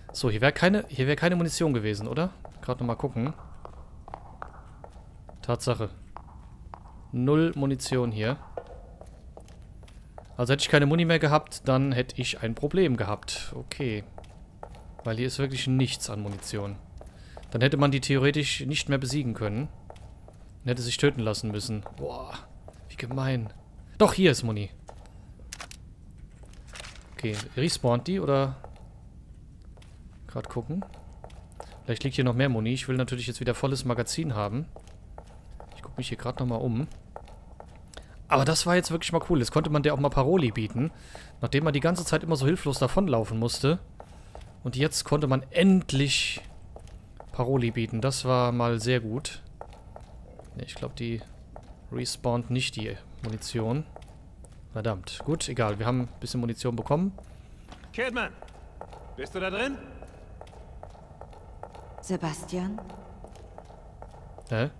So, hier wäre keine Munition gewesen, oder? Gerade nochmal gucken. Tatsache. 0 Munition hier. Also hätte ich keine Muni mehr gehabt, dann hätte ich ein Problem gehabt. Okay. Weil hier ist wirklich nichts an Munition. Dann hätte man die theoretisch nicht mehr besiegen können. Und hätte sich töten lassen müssen. Boah, wie gemein. Doch, hier ist Muni. Okay, respawnt die oder... Gerade gucken. Vielleicht liegt hier noch mehr Muni. Ich will natürlich jetzt wieder volles Magazin haben. Ich gucke mich hier gerade nochmal um. Aber das war jetzt wirklich mal cool. Jetzt konnte man der auch mal Paroli bieten. Nachdem man die ganze Zeit immer so hilflos davonlaufen musste. Und jetzt konnte man endlich Paroli bieten. Das war mal sehr gut. Ne, ich glaube, die respawnt nicht die Munition. Verdammt. Gut, egal. Wir haben ein bisschen Munition bekommen. Kidman, bist du da drin? Sebastian? Hä?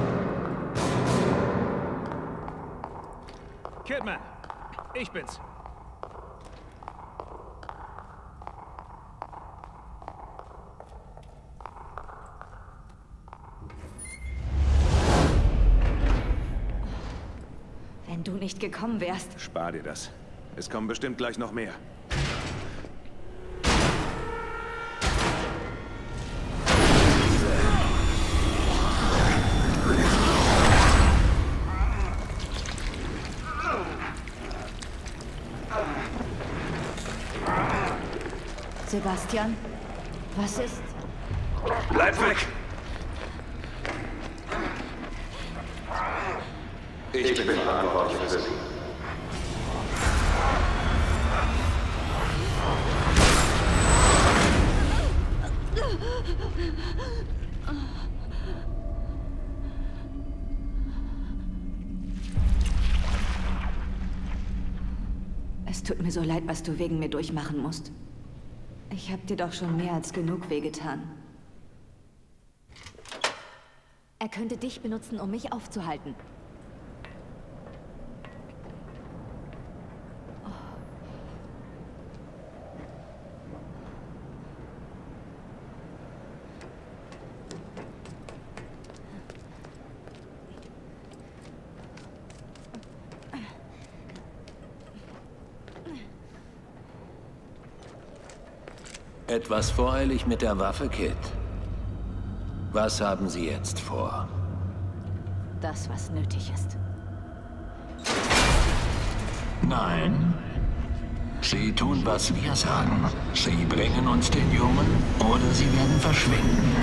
Kidman, ich bin's. Wenn du nicht gekommen wärst. Spar dir das. Es kommen bestimmt gleich noch mehr. Sebastian? Was ist? Bleib weg! Ich bin verantwortlich für Sie. Es tut mir so leid, was du wegen mir durchmachen musst. Ich habe dir doch schon mehr als genug wehgetan. Er könnte dich benutzen, um mich aufzuhalten. Etwas voreilig mit der Waffe, Kid. Was haben Sie jetzt vor? Das, was nötig ist. Nein. Sie tun, was wir sagen. Sie bringen uns den Jungen oder Sie werden verschwinden.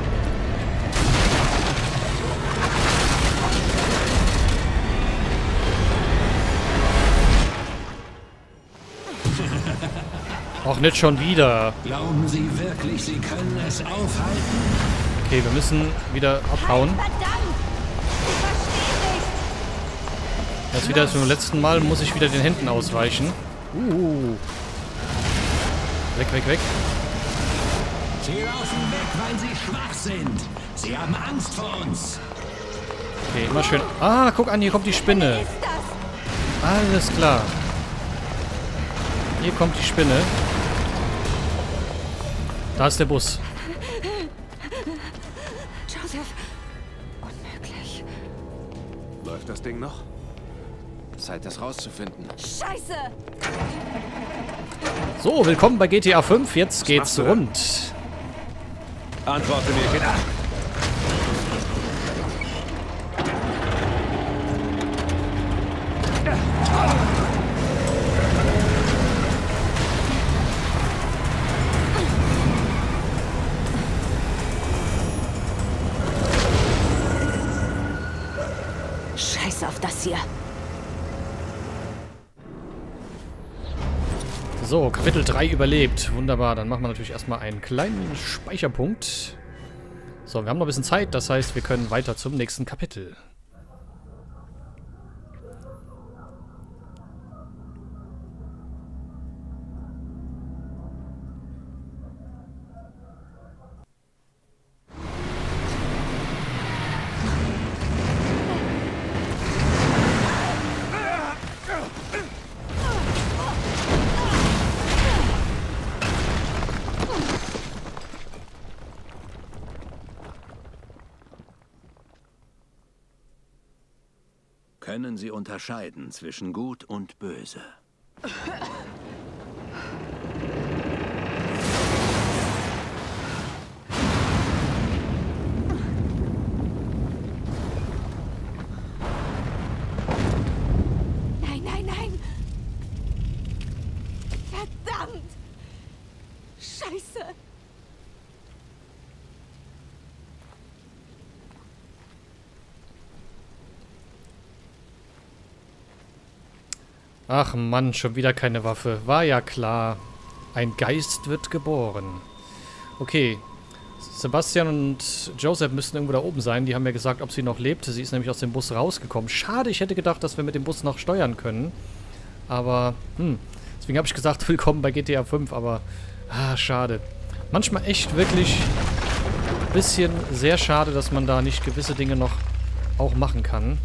Auch nicht schon wieder. Glauben Sie wirklich, Sie können es aufhalten? Okay, wir müssen wieder abhauen. Verdammt! Ich verstehe nicht! Das ist wieder das beim letzten Mal, muss ich wieder den Händen ausweichen. Weg, weg, weg. Sie laufen weg, weil Sie schwach sind. Sie haben Angst vor uns. Okay, immer schön... Ah, guck an, hier kommt die Spinne. Ist das? Alles klar. Hier kommt die Spinne. Da ist der Bus. Joseph! Unmöglich. Läuft das Ding noch? Zeit, das rauszufinden. Scheiße! So, willkommen bei GTA 5. Jetzt geht's machst du da? rund. Antworte mir, Kinder. Scheiß auf das hier. So, Kapitel 3 überlebt. Wunderbar, dann machen wir natürlich erstmal einen kleinen Speicherpunkt. So, wir haben noch ein bisschen Zeit, das heißt, wir können weiter zum nächsten Kapitel. können sie unterscheiden zwischen Gut und Böse. Nein, nein, nein! Verdammt! Scheiße! Ach Mann, schon wieder keine Waffe. War ja klar. Ein Geist wird geboren. Okay. Sebastian und Joseph müssten irgendwo da oben sein. Die haben ja gesagt, ob sie noch lebte. Sie ist nämlich aus dem Bus rausgekommen. Schade, ich hätte gedacht, dass wir mit dem Bus noch steuern können. Aber, deswegen habe ich gesagt, willkommen bei GTA 5. Aber, schade. Manchmal echt wirklich ein bisschen sehr schade, dass man da nicht gewisse Dinge noch auch machen kann.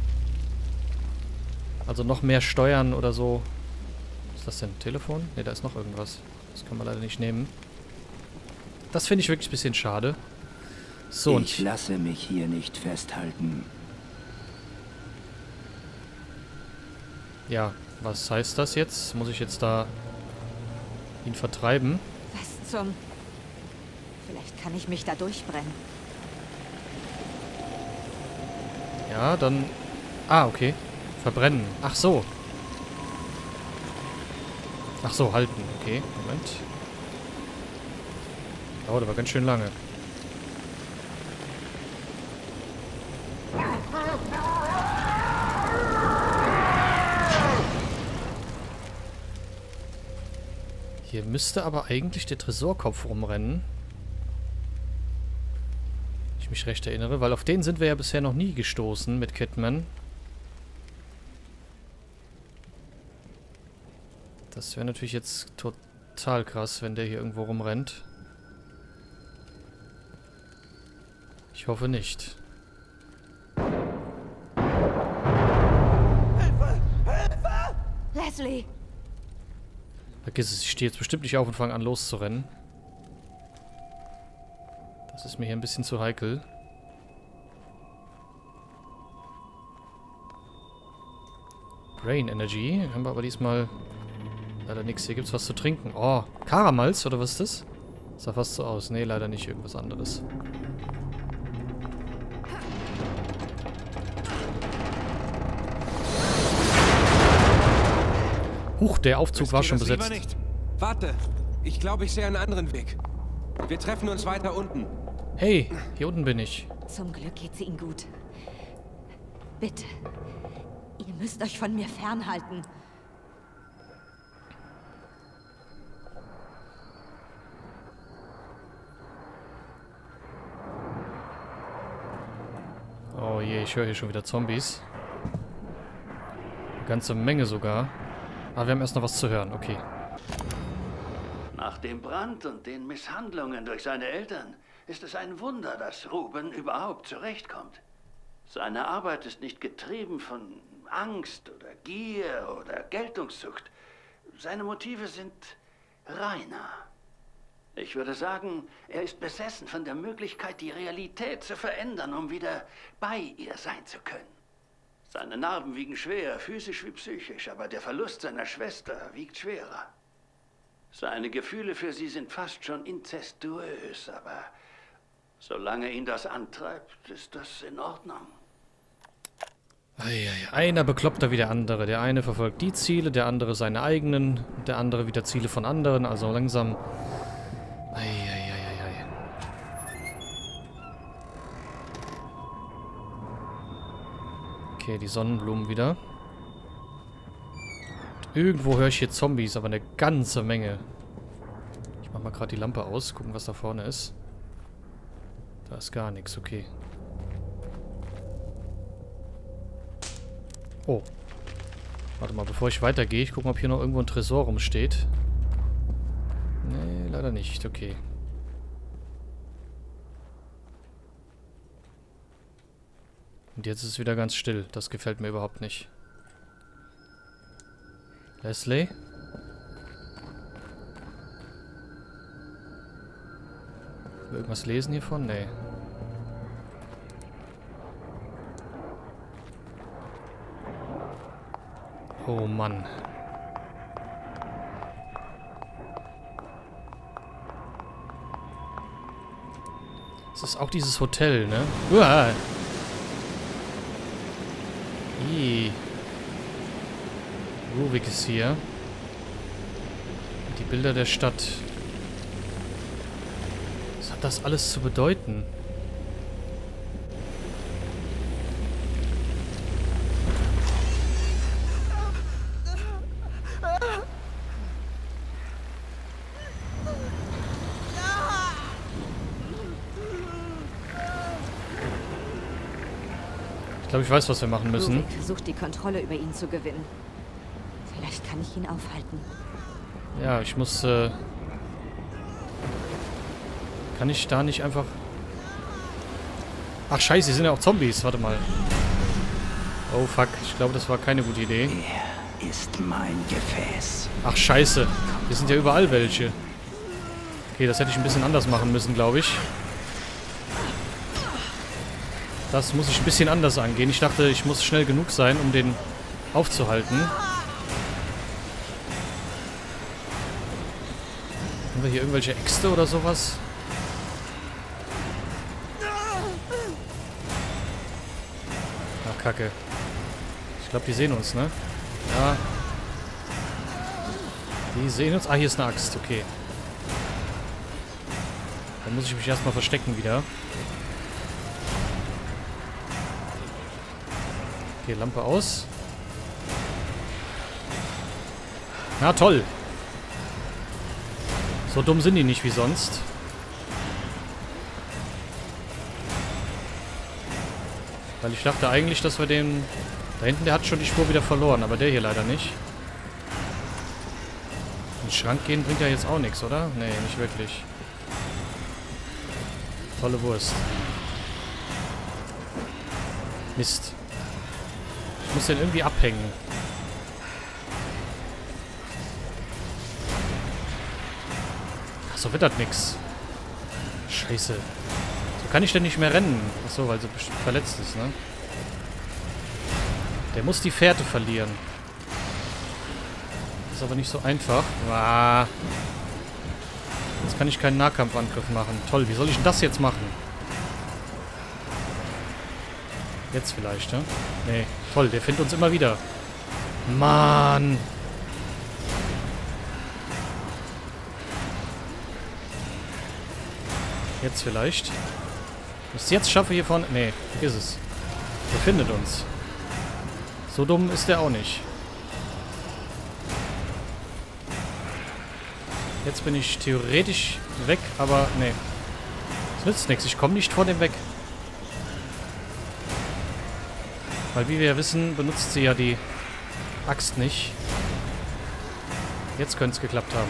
Also noch mehr steuern oder so. Was ist das denn? Telefon? Ne, da ist noch irgendwas. Das kann man leider nicht nehmen. Das finde ich wirklich ein bisschen schade. So, ich lasse mich hier nicht festhalten. Ja, was heißt das jetzt? Muss ich jetzt da ihn vertreiben? Was zum... Vielleicht kann ich mich da durchbrennen. Ja, dann... Ah, okay. Verbrennen. Ach so. Ach so, halten. Okay, Moment. Dauert aber ganz schön lange. Hier müsste aber eigentlich der Tresorkopf rumrennen. Wenn ich mich recht erinnere, weil auf den sind wir ja bisher noch nie gestoßen mit Kidman. Das wäre natürlich jetzt total krass, wenn der hier irgendwo rumrennt. Ich hoffe nicht. Hilfe! Hilfe! Leslie! Vergiss es, ich stehe jetzt bestimmt nicht auf und fange an loszurennen. Das ist mir hier ein bisschen zu heikel. Brain Energy. Haben wir aber diesmal leider nichts. Hier gibt's was zu trinken. Oh, Karamals oder was ist das? Sah fast so aus. Nee, leider nicht. Irgendwas anderes. Huch, der Aufzug war schon besetzt. Nicht. Warte, ich glaube, ich sehe einen anderen Weg. Wir treffen uns weiter unten. Hey, hier unten bin ich. Zum Glück geht's Ihnen gut. Bitte. Ihr müsst euch von mir fernhalten. Oh je, ich höre hier schon wieder Zombies. Eine ganze Menge sogar. Aber wir haben erst noch was zu hören, okay. Nach dem Brand und den Misshandlungen durch seine Eltern ist es ein Wunder, dass Ruben überhaupt zurechtkommt. Seine Arbeit ist nicht getrieben von Angst oder Gier oder Geltungssucht. Seine Motive sind reiner. Ich würde sagen, er ist besessen von der Möglichkeit, die Realität zu verändern, um wieder bei ihr sein zu können. Seine Narben wiegen schwer, physisch wie psychisch, aber der Verlust seiner Schwester wiegt schwerer. Seine Gefühle für sie sind fast schon inzestuös, aber solange ihn das antreibt, ist das in Ordnung. Einer bekloppter wie der andere. Der eine verfolgt die Ziele, der andere seine eigenen, der andere wieder Ziele von anderen. Also langsam... Okay, die Sonnenblumen wieder. Und irgendwo höre ich hier Zombies, aber eine ganze Menge. Ich mach mal gerade die Lampe aus, gucken, was da vorne ist. Da ist gar nichts, okay. Oh. Warte mal, bevor ich weitergehe, ich gucke mal, ob hier noch irgendwo ein Tresor rumsteht. Nee, leider nicht, okay. Und jetzt ist es wieder ganz still. Das gefällt mir überhaupt nicht. Leslie? Irgendwas lesen hiervon? Nee. Oh Mann. Das ist auch dieses Hotel, ne? Uah. Ruvik ist hier. Die Bilder der Stadt. Was hat das alles zu bedeuten? Ich glaube, ich weiß, was wir machen müssen. Ruvik versucht, die Kontrolle über ihn zu gewinnen. Vielleicht kann ich ihn aufhalten. Ja, ich muss, kann ich da nicht einfach... Ach, scheiße, hier sind ja auch Zombies. Warte mal. Oh, fuck. Ich glaube, das war keine gute Idee. Er ist mein Gefäß. Ach, scheiße. Hier sind ja überall welche. Okay, das hätte ich ein bisschen anders machen müssen, glaube ich. Das muss ich ein bisschen anders angehen. Ich dachte, ich muss schnell genug sein, um den aufzuhalten. Haben wir hier irgendwelche Äxte oder sowas? Ach, Kacke. Ich glaube, die sehen uns, ne? Ja. Die sehen uns. Ah, hier ist eine Axt. Okay. Dann muss ich mich erstmal verstecken wieder. Okay, Lampe aus. Na toll. So dumm sind die nicht wie sonst. Weil ich dachte eigentlich, dass wir den... Da hinten, der hat schon die Spur wieder verloren, aber der hier leider nicht. In den Schrank gehen bringt ja jetzt auch nichts, oder? Nee, nicht wirklich. Tolle Wurst. Mist. Ich muss den irgendwie abhängen. Achso, wird das nix. Scheiße. So kann ich denn nicht mehr rennen. Achso, weil sie bestimmt verletzt ist, ne? Der muss die Fährte verlieren. Ist aber nicht so einfach. Ah. Jetzt kann ich keinen Nahkampfangriff machen. Toll, wie soll ich denn das jetzt machen? Jetzt vielleicht, ne? Nee, toll, der findet uns immer wieder. Mann! Jetzt vielleicht. Wenn ich es jetzt schaffe hier vorne... Nee, vergiss es. Der findet uns. So dumm ist der auch nicht. Jetzt bin ich theoretisch weg, aber nee. Das nützt nichts. Ich komme nicht vor dem weg. Weil, wie wir ja wissen, benutzt sie ja die Axt nicht. Jetzt könnte es geklappt haben.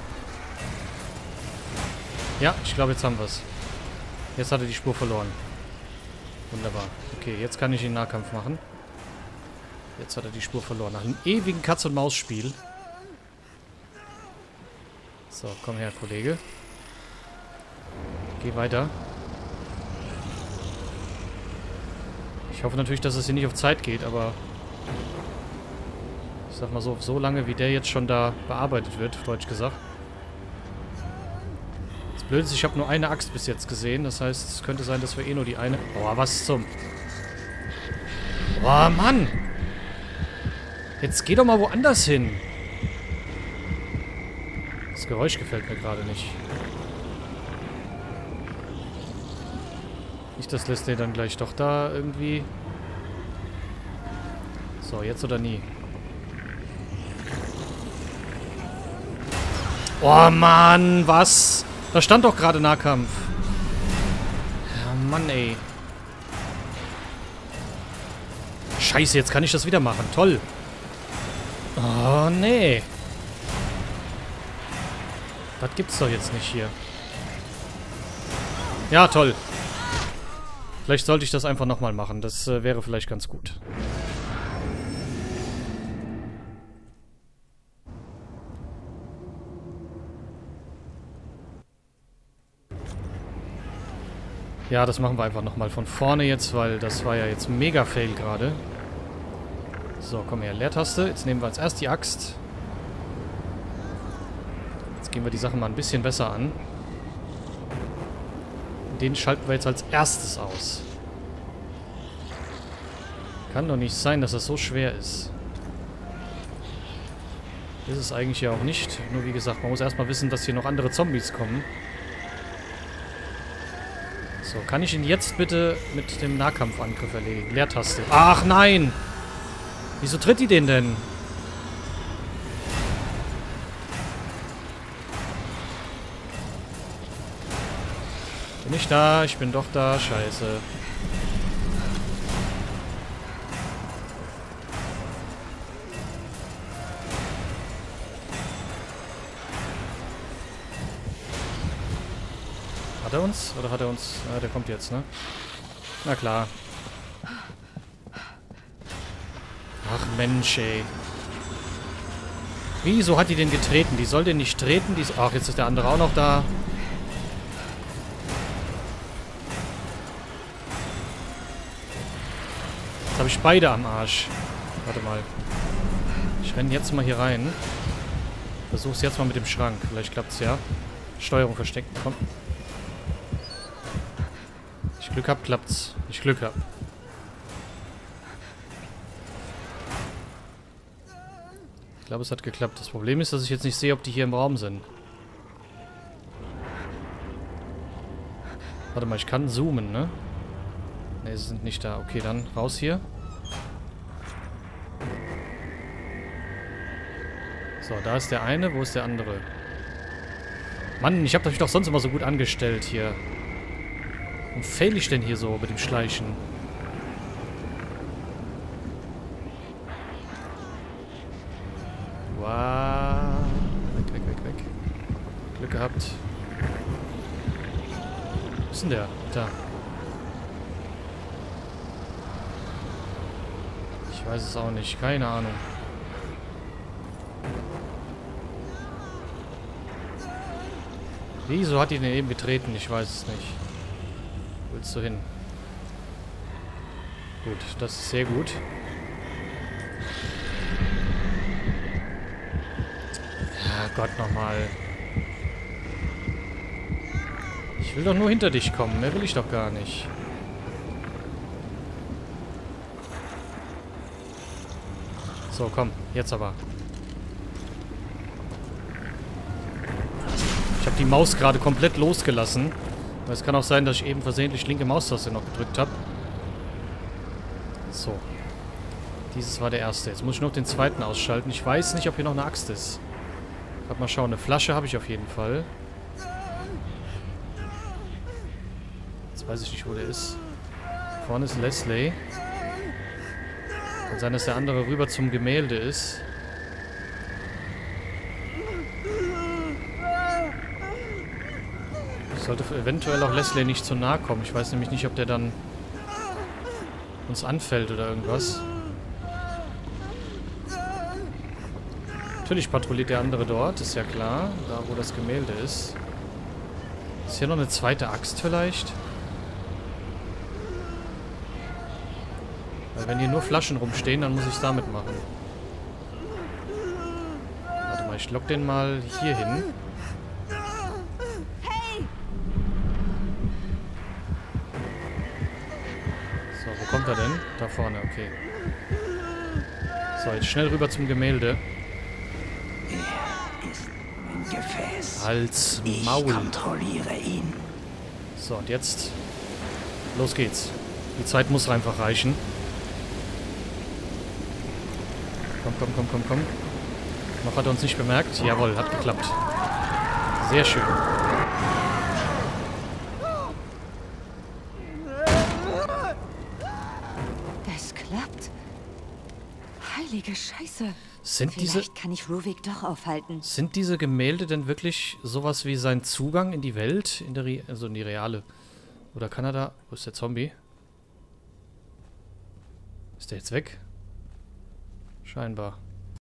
Ja, ich glaube, jetzt haben wir es. Jetzt hat er die Spur verloren. Wunderbar. Okay, jetzt kann ich den Nahkampf machen. Jetzt hat er die Spur verloren. Nach einem ewigen Katz-und-Maus-Spiel. So, komm her, Kollege. Geh weiter. Ich hoffe natürlich, dass es hier nicht auf Zeit geht, aber... Ich sag mal so lange, wie der jetzt schon da bearbeitet wird, auf Deutsch gesagt. Das Blöde ist, ich habe nur eine Axt bis jetzt gesehen. Das heißt, es könnte sein, dass wir eh nur die eine... Boah, was zum... Boah, Mann! Jetzt geh doch mal woanders hin. Das Geräusch gefällt mir gerade nicht. Nicht, das lässt den dann gleich doch da irgendwie... So, jetzt oder nie. Oh Mann, was? Da stand doch gerade Nahkampf. Ja, Mann, ey. Scheiße, jetzt kann ich das wieder machen. Toll. Oh, nee. Das gibt's doch jetzt nicht hier. Ja, toll. Vielleicht sollte ich das einfach nochmal machen. Das wäre vielleicht ganz gut. Ja, das machen wir einfach nochmal von vorne jetzt, weil das war ja jetzt mega fail gerade. So, komm her. Leertaste. Jetzt nehmen wir als erst die Axt. Jetzt gehen wir die Sache mal ein bisschen besser an. Den schalten wir jetzt als erstes aus. Kann doch nicht sein, dass das so schwer ist. Ist es eigentlich ja auch nicht. Nur wie gesagt, man muss erstmal wissen, dass hier noch andere Zombies kommen. So, kann ich ihn jetzt bitte mit dem Nahkampfangriff erledigen? Leertaste. Ach nein! Wieso tritt die den denn? Bin ich da? Ich bin doch da. Scheiße. Hat er uns? Oder hat er uns... Ah, der kommt jetzt, ne? Na klar. Ach Mensch, ey. Wieso hat die den getreten? Die soll den nicht treten. Ach, jetzt ist der andere auch noch da. Jetzt habe ich beide am Arsch. Warte mal. Ich renne jetzt mal hier rein. Versuch's jetzt mal mit dem Schrank. Vielleicht klappt's ja. Steuerung versteckt. Komm. Ich Glück hab, klappt's. Ich Glück hab. Ich glaube, es hat geklappt. Das Problem ist, dass ich jetzt nicht sehe, ob die hier im Raum sind. Warte mal, ich kann zoomen, ne? Ne, sie sind nicht da. Okay, dann raus hier. So, da ist der eine. Wo ist der andere? Mann, ich habe mich doch sonst immer so gut angestellt hier. Warum fail ich denn hier so mit dem Schleichen? Wow. Weg, weg, weg, weg. Glück gehabt. Wo ist denn der? Da. Ich weiß es auch nicht. Keine Ahnung. Wieso hat die denn eben getreten? Ich weiß es nicht. Wo willst du hin? Gut, das ist sehr gut. Ja, Gott, nochmal. Ich will doch nur hinter dich kommen. Mehr will ich doch gar nicht. So, komm. Jetzt aber. Ich habe die Maus gerade komplett losgelassen. Aber es kann auch sein, dass ich eben versehentlich linke Maustaste noch gedrückt habe. So. Dieses war der erste. Jetzt muss ich noch den zweiten ausschalten. Ich weiß nicht, ob hier noch eine Axt ist. Gerade mal schauen. Eine Flasche habe ich auf jeden Fall. Jetzt weiß ich nicht, wo der ist. Vorne ist Leslie. Kann sein, dass der andere rüber zum Gemälde ist. Ich sollte eventuell auch Leslie nicht zu nahe kommen. Ich weiß nämlich nicht, ob der dann uns anfällt oder irgendwas. Natürlich patrouilliert der andere dort, ist ja klar. Da, wo das Gemälde ist. Ist hier noch eine zweite Axt vielleicht? Weil wenn hier nur Flaschen rumstehen, dann muss ich es damit machen. Warte mal, ich lock den mal hier hin. So, wo kommt er denn? Da vorne, okay. So, jetzt schnell rüber zum Gemälde. Er ist mein Gefäß. Als Maul. Ich kontrolliere ihn. So, und jetzt los geht's. Die Zeit muss einfach reichen. Komm, komm, komm, komm, komm. Noch hat er uns nicht bemerkt. Jawohl, hat geklappt. Sehr schön. Das klappt. Heilige Scheiße. Vielleicht kann ich Ruvik doch aufhalten. Sind diese Gemälde denn wirklich sowas wie sein Zugang in die Welt? Also in die reale? Oder kann er da... Wo ist der Zombie? Ist der jetzt weg? Scheinbar.